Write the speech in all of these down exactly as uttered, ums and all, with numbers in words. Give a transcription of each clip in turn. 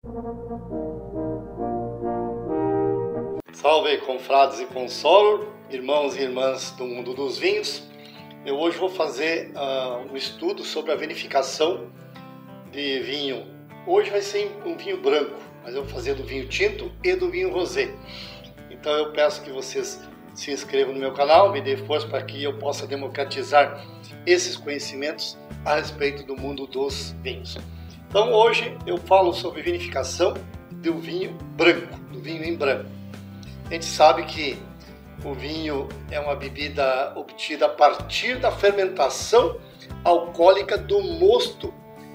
Salve, confrades e consoror, irmãos e irmãs do mundo dos vinhos. Eu hoje vou fazer uh, um estudo sobre a vinificação de vinho. Hoje vai ser um vinho branco, mas eu vou fazer do vinho tinto e do vinho rosé. Então eu peço que vocês se inscrevam no meu canal, me dê força para que eu possa democratizar esses conhecimentos a respeito do mundo dos vinhos. Então hoje eu falo sobre vinificação do vinho branco, do vinho em branco. A gente sabe que o vinho é uma bebida obtida a partir da fermentação alcoólica do mosto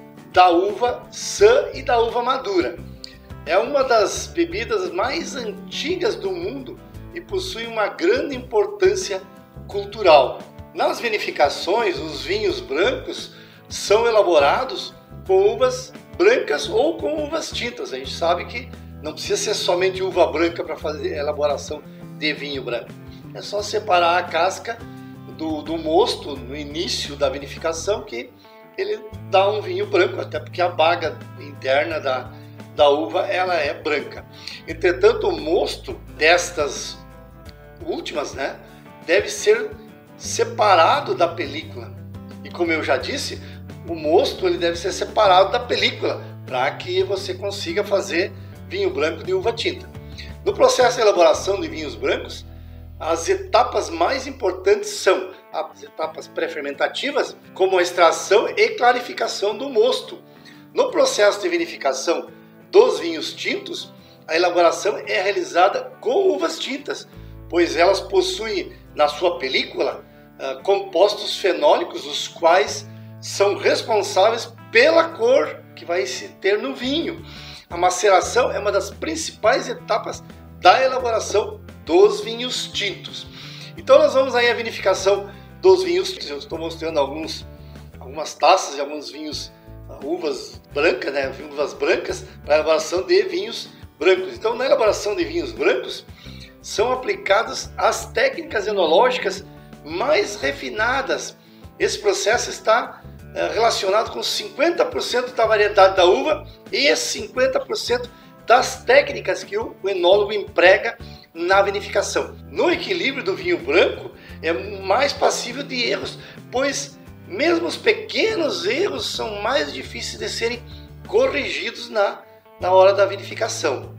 da uva sã e da uva madura. É uma das bebidas mais antigas do mundo e possui uma grande importância cultural. Nas vinificações, os vinhos brancos são elaborados com uvas brancas ou com uvas tintas. A gente sabe que não precisa ser somente uva branca para fazer a elaboração de vinho branco. É só separar a casca do, do mosto no início da vinificação que ele dá um vinho branco, até porque a baga interna da, da uva ela é branca. Entretanto, o mosto destas últimas, né, deve ser separado da película. E como eu já disse, o mosto ele deve ser separado da película para que você consiga fazer vinho branco de uva tinta. No processo de elaboração de vinhos brancos, as etapas mais importantes são as etapas pré-fermentativas, como a extração e clarificação do mosto. No processo de vinificação dos vinhos tintos, a elaboração é realizada com uvas tintas, pois elas possuem na sua película uh, compostos fenólicos, os quais são responsáveis pela cor que vai se ter no vinho. A maceração é uma das principais etapas da elaboração dos vinhos tintos. Então nós vamos aí à vinificação dos vinhos tintos. Eu estou mostrando alguns, algumas taças de alguns vinhos, uvas brancas, né, uvas brancas para a elaboração de vinhos brancos. Então na elaboração de vinhos brancos são aplicadas as técnicas enológicas mais refinadas. Esse processo está relacionado com cinquenta por cento da variedade da uva e cinquenta por cento das técnicas que o enólogo emprega na vinificação. No equilíbrio do vinho branco é mais passível de erros, pois mesmo os pequenos erros são mais difíceis de serem corrigidos na, na hora da vinificação.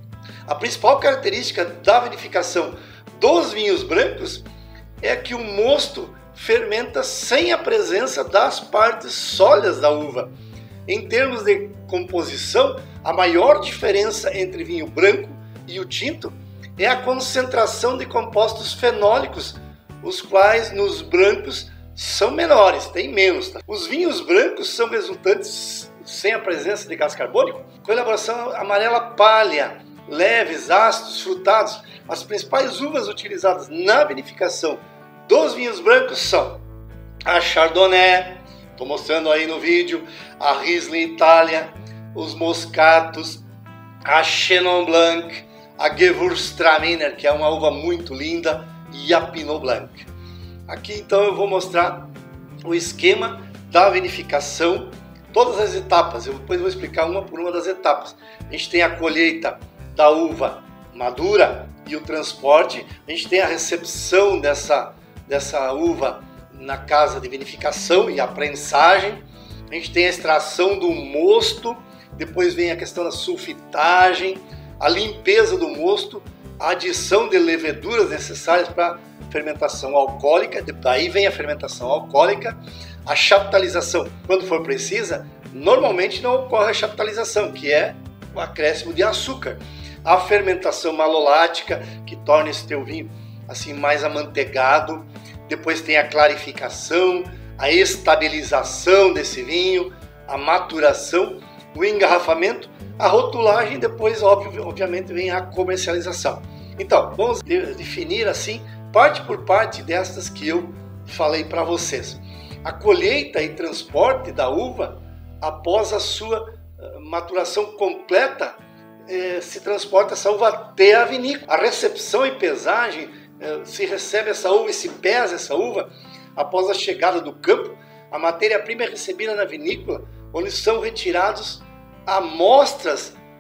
A principal característica da vinificação dos vinhos brancos é que o mosto fermenta sem a presença das partes sólidas da uva. Em termos de composição, a maior diferença entre vinho branco e o tinto é a concentração de compostos fenólicos, os quais nos brancos são menores, tem menos. Tá? Os vinhos brancos são resultantes sem a presença de gás carbônico, com elaboração amarela pálea, leves, ácidos, frutados. As principais uvas utilizadas na vinificação dos vinhos brancos são a Chardonnay, estou mostrando aí no vídeo, a Riesling Itália, os Moscatos, a Chenin Blanc, a Gewürztraminer, que é uma uva muito linda, e a Pinot Blanc. Aqui então eu vou mostrar o esquema da vinificação, todas as etapas, eu depois vou explicar uma por uma das etapas. A gente tem a colheita da uva madura e o transporte, a gente tem a recepção dessa dessa uva na casa de vinificação e a prensagem, a gente tem a extração do mosto, depois vem a questão da sulfitagem, a limpeza do mosto, a adição de leveduras necessárias para fermentação alcoólica, daí vem a fermentação alcoólica, a chaptalização, quando for precisa, normalmente não ocorre a chaptalização, que é o acréscimo de açúcar, a fermentação malolática, que torna esse teu vinho assim mais amanteigado. Depois tem a clarificação, a estabilização desse vinho, a maturação, o engarrafamento, a rotulagem e depois, óbvio, obviamente, vem a comercialização. Então, vamos definir assim, parte por parte destas que eu falei para vocês. A colheita e transporte da uva, após a sua maturação completa, eh, se transporta essa uva até a vinícola. A recepção e pesagem, eh, se recebe essa uva e se pesa essa uva, após a chegada do campo, a matéria-prima é recebida na vinícola, onde são retirados amostras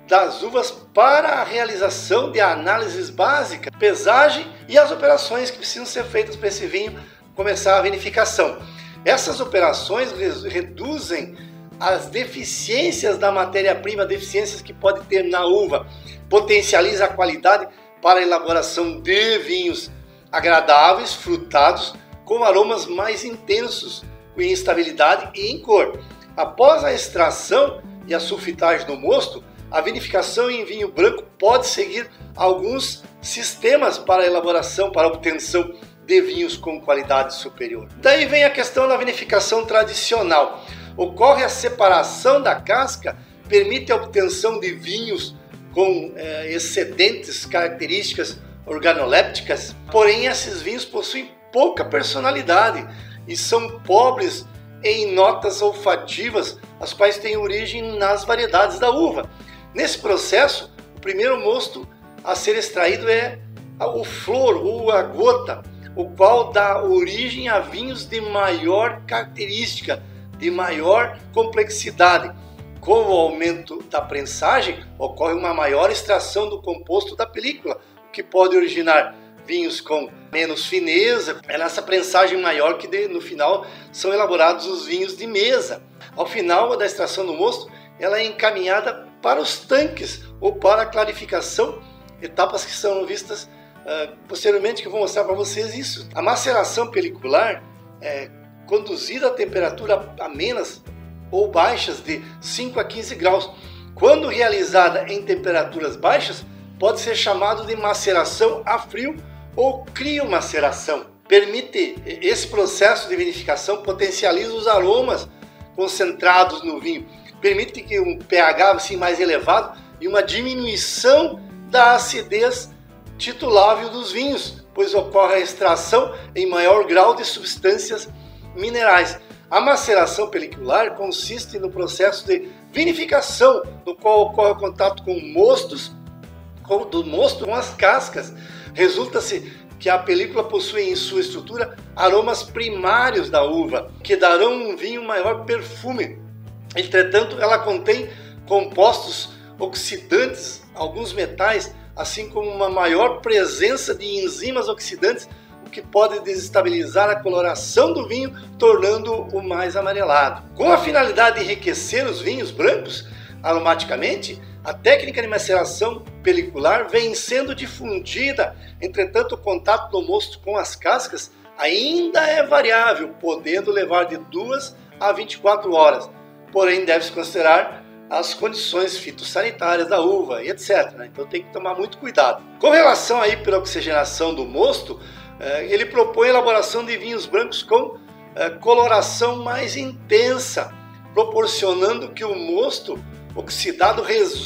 das uvas para a realização de análises básicas, pesagem e as operações que precisam ser feitas para esse vinho começar a vinificação. Essas operações reduzem as deficiências da matéria-prima, deficiências que pode ter na uva, potencializa a qualidade para a elaboração de vinhos agradáveis, frutados, com aromas mais intensos, com estabilidade e em cor. Após a extração e a sulfitagem do mosto, a vinificação em vinho branco pode seguir alguns sistemas para a elaboração, para a obtenção de vinhos com qualidade superior. Daí vem a questão da vinificação tradicional. Ocorre a separação da casca, permite a obtenção de vinhos com eh, excedentes características organolépticas, porém esses vinhos possuem pouca personalidade e são pobres em notas olfativas, as quais têm origem nas variedades da uva. Nesse processo, o primeiro mosto a ser extraído é o flor ou a gota, o qual dá origem a vinhos de maior característica, de maior complexidade. Com o aumento da prensagem, ocorre uma maior extração do composto da película, o que pode originar vinhos com menos fineza. É nessa prensagem maior que no final são elaborados os vinhos de mesa. Ao final da extração do mosto, ela é encaminhada para os tanques ou para a clarificação, etapas que são vistas uh, posteriormente, que eu vou mostrar para vocês isso. A maceração pelicular é conduzida a temperatura amenas ou baixas de cinco a quinze graus. Quando realizada em temperaturas baixas, pode ser chamado de maceração a frio ou criomaceração. Permite esse processo de vinificação, potencializa os aromas concentrados no vinho, permite que um pH assim, mais elevado e uma diminuição da acidez titulável dos vinhos, pois ocorre a extração em maior grau de substâncias minerais. A maceração pelicular consiste no processo de vinificação, no qual ocorre o contato com mostos, com, do mosto com as cascas. Resulta-se que a película possui em sua estrutura aromas primários da uva, que darão um vinho maior perfume. Entretanto, ela contém compostos oxidantes, alguns metais, assim como uma maior presença de enzimas oxidantes, o que pode desestabilizar a coloração do vinho, tornando-o mais amarelado. Com a finalidade de enriquecer os vinhos brancos aromaticamente, a técnica de maceração pelicular vem sendo difundida. Entretanto, o contato do mosto com as cascas ainda é variável, podendo levar de duas a vinte e quatro horas. Porém, deve-se considerar as condições fitossanitárias da uva e etcétera. Então tem que tomar muito cuidado. Com relação à hiperoxigenação do mosto, ele propõe a elaboração de vinhos brancos com coloração mais intensa, proporcionando que o mosto oxidado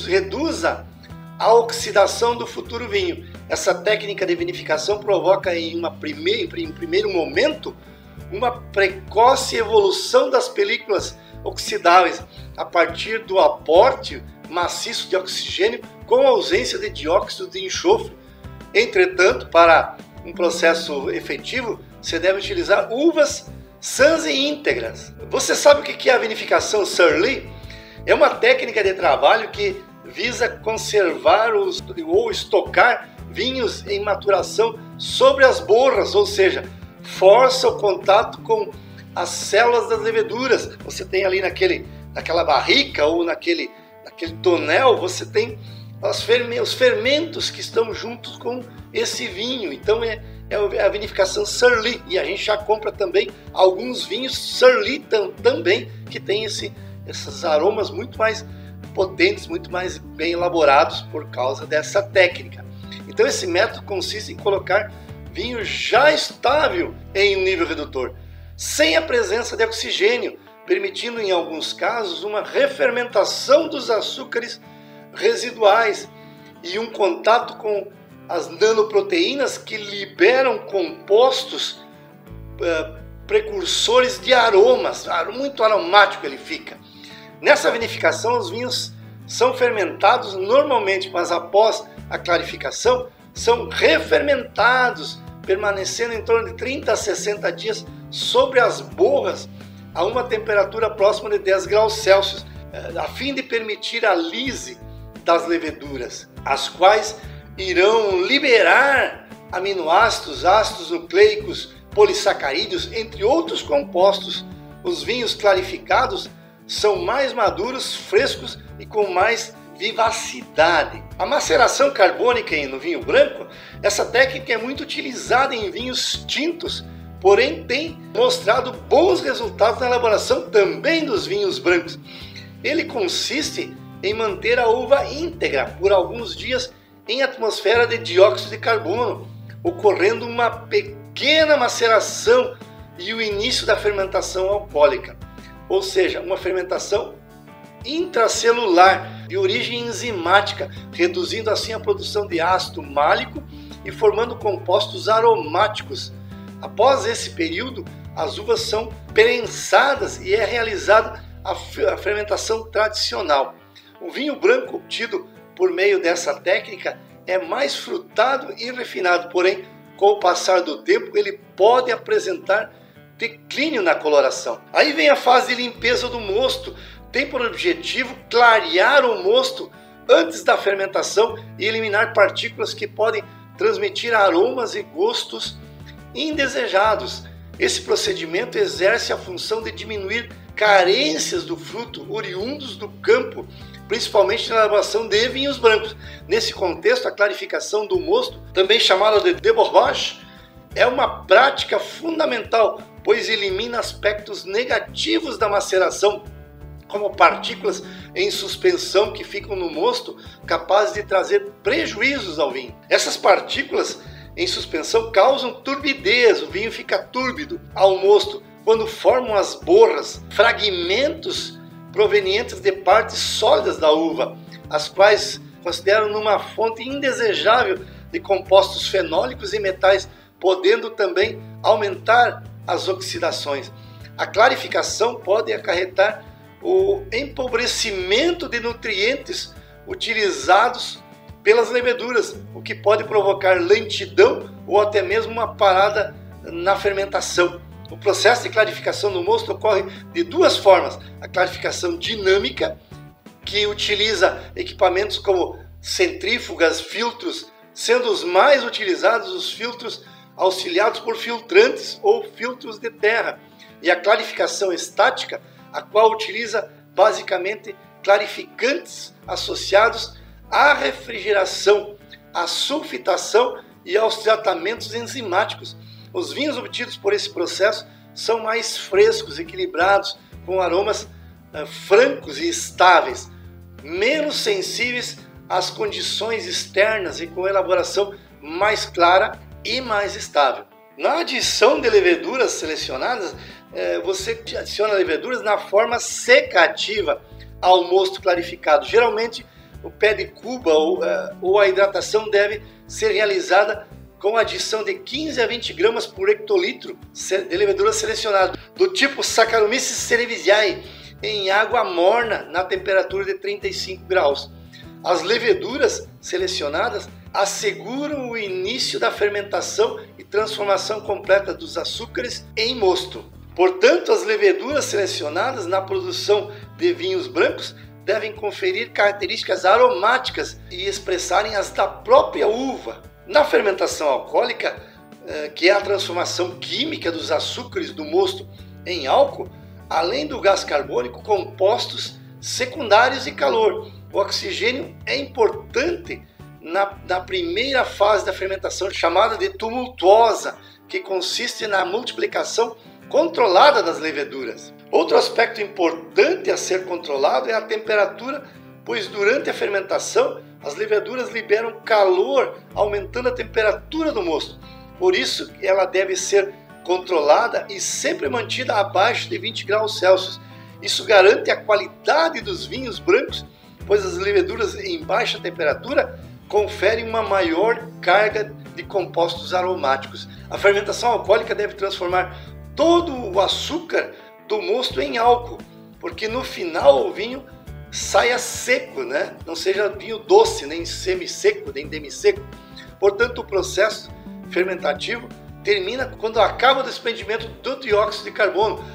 reduza a oxidação do futuro vinho. Essa técnica de vinificação provoca em, uma primeir, em primeiro momento uma precoce evolução das películas oxidáveis a partir do aporte maciço de oxigênio com ausência de dióxido de enxofre. Entretanto, para um processo efetivo, você deve utilizar uvas sãs e íntegras. Você sabe o que é a vinificação Surly? É uma técnica de trabalho que visa conservar os, ou estocar vinhos em maturação sobre as borras, ou seja, força o contato com as células das leveduras. Você tem ali naquele, naquela barrica ou naquele, naquele tonel, você tem as ferme, os fermentos que estão juntos com esse vinho. Então é, é a vinificação Surly. E a gente já compra também alguns vinhos Surly tam, também, que tem esse, esses aromas muito mais potentes, muito mais bem elaborados por causa dessa técnica. Então esse método consiste em colocar vinho já estável em nível redutor, sem a presença de oxigênio, permitindo em alguns casos uma refermentação dos açúcares residuais e um contato com as nanoproteínas que liberam compostos uh, precursores de aromas, muito aromático ele fica. Nessa vinificação os vinhos são fermentados normalmente, mas após a clarificação são refermentados, permanecendo em torno de trinta a sessenta dias sobre as borras a uma temperatura próxima de dez graus Celsius, a fim de permitir a lise das leveduras, as quais irão liberar aminoácidos, ácidos nucleicos, polissacarídeos, entre outros compostos. Os vinhos clarificados são mais maduros, frescos e com mais vivacidade. A maceração carbônica no vinho branco, essa técnica é muito utilizada em vinhos tintos, porém tem mostrado bons resultados na elaboração também dos vinhos brancos. Ele consiste em manter a uva íntegra por alguns dias em atmosfera de dióxido de carbono, ocorrendo uma pequena maceração e o início da fermentação alcoólica, ou seja, uma fermentação intracelular de origem enzimática, reduzindo assim a produção de ácido málico e formando compostos aromáticos. Após esse período, as uvas são prensadas e é realizada a fermentação tradicional. O vinho branco obtido por meio dessa técnica é mais frutado e refinado, porém, com o passar do tempo, ele pode apresentar declínio na coloração. Aí vem a fase de limpeza do mosto. Tem por objetivo clarear o mosto antes da fermentação e eliminar partículas que podem transmitir aromas e gostos indesejados. Esse procedimento exerce a função de diminuir carências do fruto oriundos do campo, principalmente na elaboração de vinhos brancos. Nesse contexto, a clarificação do mosto, também chamada de débordage, é uma prática fundamental, pois elimina aspectos negativos da maceração, como partículas em suspensão que ficam no mosto, capazes de trazer prejuízos ao vinho. Essas partículas em suspensão causam turbidez, o vinho fica túrbido ao mosto, quando formam as borras, fragmentos provenientes de partes sólidas da uva, as quais consideram numa fonte indesejável de compostos fenólicos e metais, podendo também aumentar as oxidações. A clarificação pode acarretar o empobrecimento de nutrientes utilizados pelas leveduras, o que pode provocar lentidão ou até mesmo uma parada na fermentação. O processo de clarificação do mosto ocorre de duas formas: a clarificação dinâmica, que utiliza equipamentos como centrífugas, filtros, sendo os mais utilizados os filtros auxiliados por filtrantes ou filtros de terra, e a clarificação estática, a qual utiliza basicamente clarificantes associados à refrigeração, à sulfitação e aos tratamentos enzimáticos. Os vinhos obtidos por esse processo são mais frescos, equilibrados, com aromas uh, francos e estáveis, menos sensíveis às condições externas e com elaboração mais clara e mais estável. Na adição de leveduras selecionadas, eh, você adiciona leveduras na forma secativa ao mosto clarificado. Geralmente, o pé de cuba ou, uh, ou a hidratação deve ser realizada com adição de quinze a vinte gramas por hectolitro de levedura selecionada, do tipo Saccharomyces cerevisiae, em água morna na temperatura de trinta e cinco graus. As leveduras selecionadas asseguram o início da fermentação e transformação completa dos açúcares em mosto. Portanto, as leveduras selecionadas na produção de vinhos brancos devem conferir características aromáticas e expressarem as da própria uva. Na fermentação alcoólica, que é a transformação química dos açúcares do mosto em álcool, além do gás carbônico, compostos secundários e calor. O oxigênio é importante na, na primeira fase da fermentação, chamada de tumultuosa, que consiste na multiplicação controlada das leveduras. Outro aspecto importante a ser controlado é a temperatura, pois durante a fermentação as leveduras liberam calor, aumentando a temperatura do mosto. Por isso, ela deve ser controlada e sempre mantida abaixo de vinte graus Celsius. Isso garante a qualidade dos vinhos brancos, pois as leveduras em baixa temperatura conferem uma maior carga de compostos aromáticos. A fermentação alcoólica deve transformar todo o açúcar do mosto em álcool, porque no final o vinho saia seco, né? Não seja vinho doce, nem semi-seco, nem demi-seco. Portanto, o processo fermentativo termina quando acaba o desprendimento do dióxido de carbono,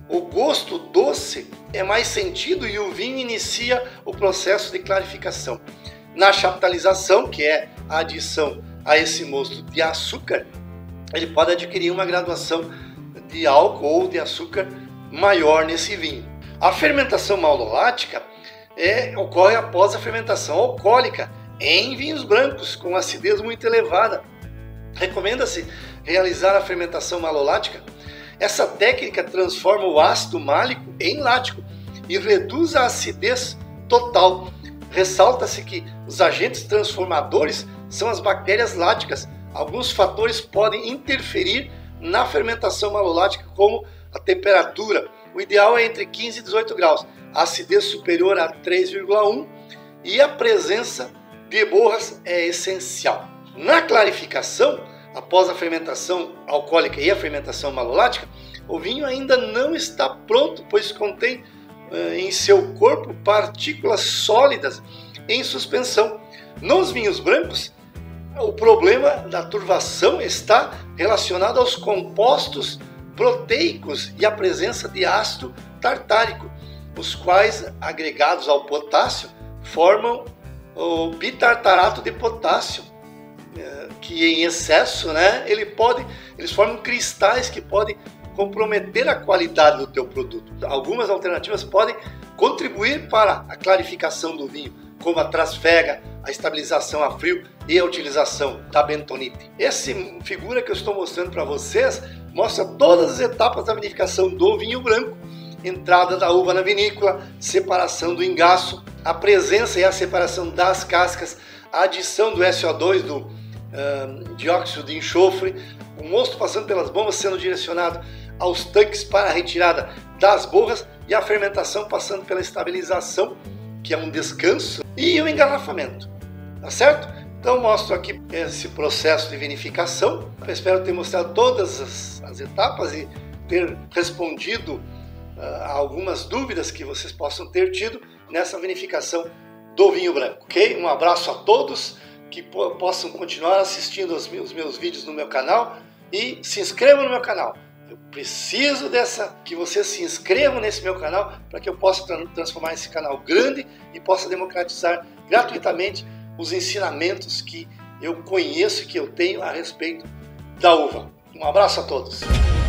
o gosto doce é mais sentido e o vinho inicia o processo de clarificação. Na chaptalização, que é a adição a esse mosto de açúcar, ele pode adquirir uma graduação de álcool ou de açúcar maior nesse vinho. A fermentação malolática é, ocorre após a fermentação alcoólica em vinhos brancos com acidez muito elevada. Recomenda-se realizar a fermentação malolática. Essa técnica transforma o ácido málico em lático e reduz a acidez total. Ressalta-se que os agentes transformadores são as bactérias láticas. Alguns fatores podem interferir na fermentação malolática, como a temperatura. O ideal é entre quinze e dezoito graus, a acidez superior a três vírgula um e a presença de borras é essencial. Na clarificação, após a fermentação alcoólica e a fermentação malolática, o vinho ainda não está pronto, pois contém uh, em seu corpo partículas sólidas em suspensão. Nos vinhos brancos, o problema da turvação está relacionado aos compostos proteicos e à presença de ácido tartárico, os quais, agregados ao potássio, formam o bitartarato de potássio, que em excesso, né, ele pode, eles formam cristais que podem comprometer a qualidade do teu produto. Algumas alternativas podem contribuir para a clarificação do vinho, como a trasfega, a estabilização a frio e a utilização da bentonite. Essa figura que eu estou mostrando para vocês mostra todas as etapas da vinificação do vinho branco: entrada da uva na vinícola, separação do engaço, a presença e a separação das cascas, a adição do S O dois, do uh, dióxido de enxofre, o mosto passando pelas bombas sendo direcionado aos tanques para a retirada das borras e a fermentação passando pela estabilização, que é um descanso, e o engarrafamento, tá certo? Então mostro aqui esse processo de vinificação. Eu espero ter mostrado todas as, as etapas e ter respondido uh, a algumas dúvidas que vocês possam ter tido nessa vinificação do vinho branco, ok? Um abraço a todos, que po possam continuar assistindo os meus, os meus vídeos no meu canal e se inscrevam no meu canal. Eu preciso dessa, que vocês se inscrevam nesse meu canal para que eu possa tra transformar esse canal grande e possa democratizar gratuitamente os ensinamentos que eu conheço e que eu tenho a respeito da uva. Um abraço a todos.